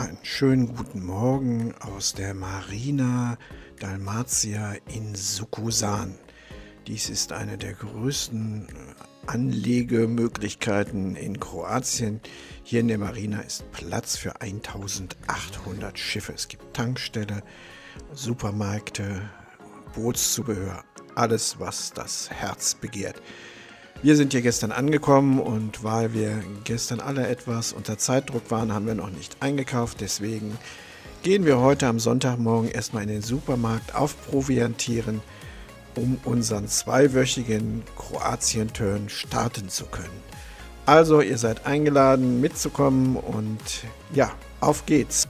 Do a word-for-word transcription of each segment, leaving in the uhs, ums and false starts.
einen schönen guten Morgen aus der Marina Dalmatia in Sukusan. Dies ist eine der größten Anlegemöglichkeiten in Kroatien. Hier in der Marina ist Platz für eintausendachthundert Schiffe. Es gibt Tankstelle, Supermärkte, Bootszubehör, alles, was das Herz begehrt. Wir sind hier gestern angekommen und weil wir gestern alle etwas unter Zeitdruck waren, haben wir noch nicht eingekauft. Deswegen gehen wir heute am Sonntagmorgen erstmal in den Supermarkt aufproviantieren, um unseren zweiwöchigen Kroatien-Turn starten zu können. Also, ihr seid eingeladen mitzukommen und ja, auf geht's!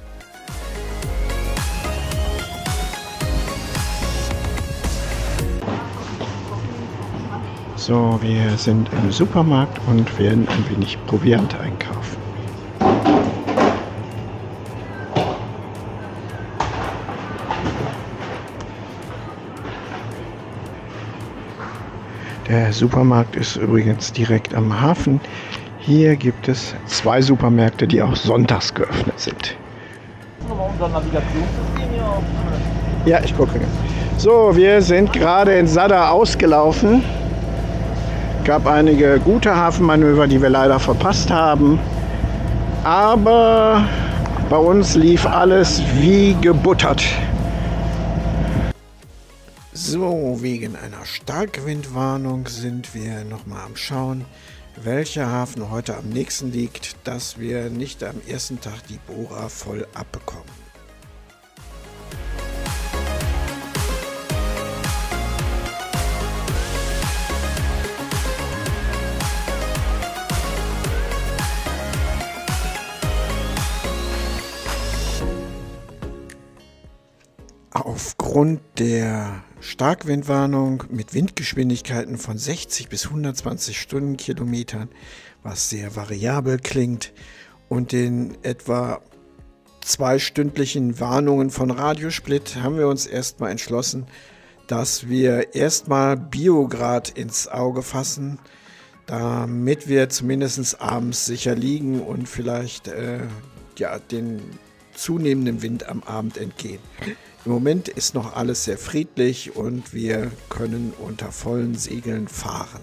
So, wir sind im Supermarkt und werden ein wenig Proviant einkaufen. Der Supermarkt ist übrigens direkt am Hafen. Hier gibt es zwei Supermärkte, die auch sonntags geöffnet sind. Ja, ich gucke. So, wir sind gerade in Zadar ausgelaufen. Gab einige gute Hafenmanöver, die wir leider verpasst haben. Aber bei uns lief alles wie gebuttert. So, wegen einer Starkwindwarnung sind wir nochmal am Schauen, welcher Hafen heute am nächsten liegt, dass wir nicht am ersten Tag die Bohrer voll abbekommen. Aufgrund der Starkwindwarnung mit Windgeschwindigkeiten von sechzig bis hundertzwanzig Stundenkilometern, was sehr variabel klingt, und den etwa zweistündlichen Warnungen von Radiosplit haben wir uns erstmal entschlossen, dass wir erstmal Biograd ins Auge fassen, damit wir zumindest abends sicher liegen und vielleicht äh, ja, den zunehmenden Wind am Abend entgehen. Im Moment ist noch alles sehr friedlich und wir können unter vollen Segeln fahren.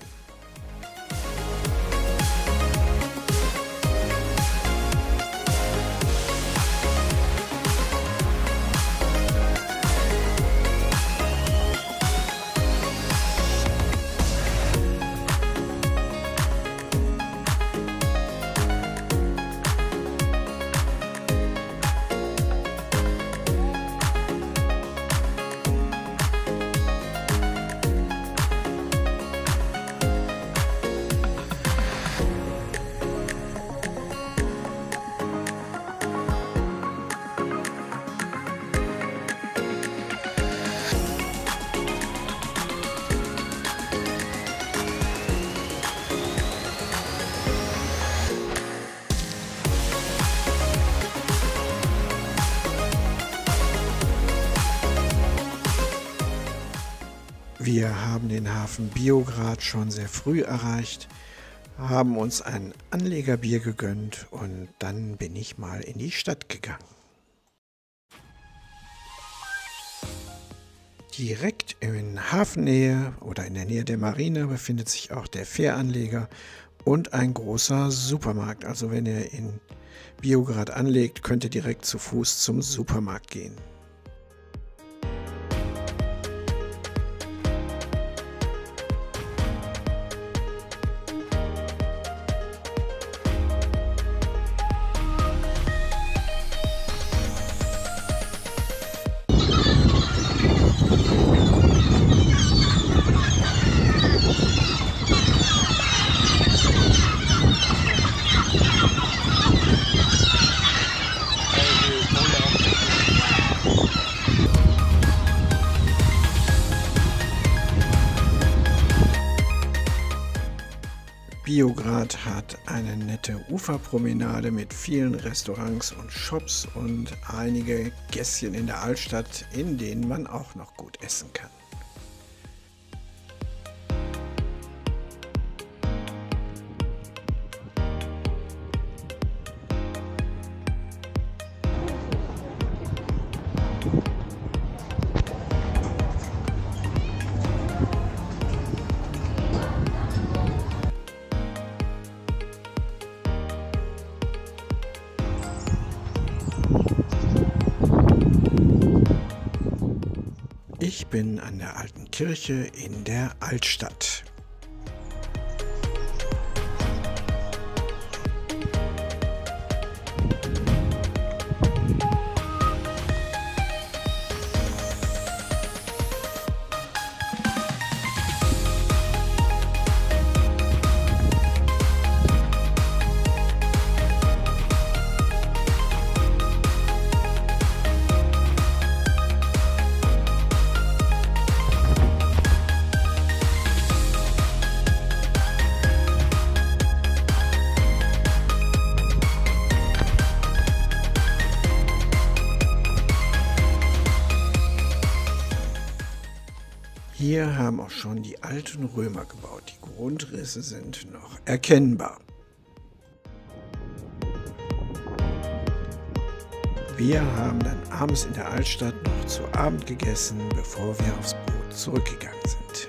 Wir haben den Hafen Biograd schon sehr früh erreicht, haben uns ein Anlegerbier gegönnt und dann bin ich mal in die Stadt gegangen. Direkt in Hafennähe oder in der Nähe der Marina befindet sich auch der Fähranleger und ein großer Supermarkt. Also wenn ihr in Biograd anlegt, könnt ihr direkt zu Fuß zum Supermarkt gehen. Biograd hat eine nette Uferpromenade mit vielen Restaurants und Shops und einige Gässchen in der Altstadt, in denen man auch noch gut essen kann. Ich bin an der alten Kirche in der Altstadt. Hier haben auch schon die alten Römer gebaut. Die Grundrisse sind noch erkennbar. Wir haben dann abends in der Altstadt noch zu Abend gegessen, bevor wir aufs Boot zurückgegangen sind.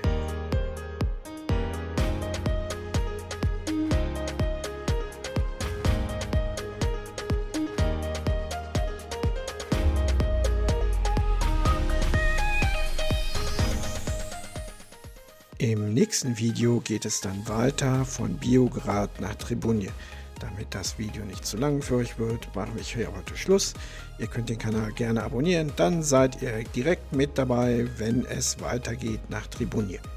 Im nächsten Video geht es dann weiter von Biograd nach Trebunje. Damit das Video nicht zu lang für euch wird, mache ich hier heute Schluss. Ihr könnt den Kanal gerne abonnieren, dann seid ihr direkt mit dabei, wenn es weitergeht nach Trebunje.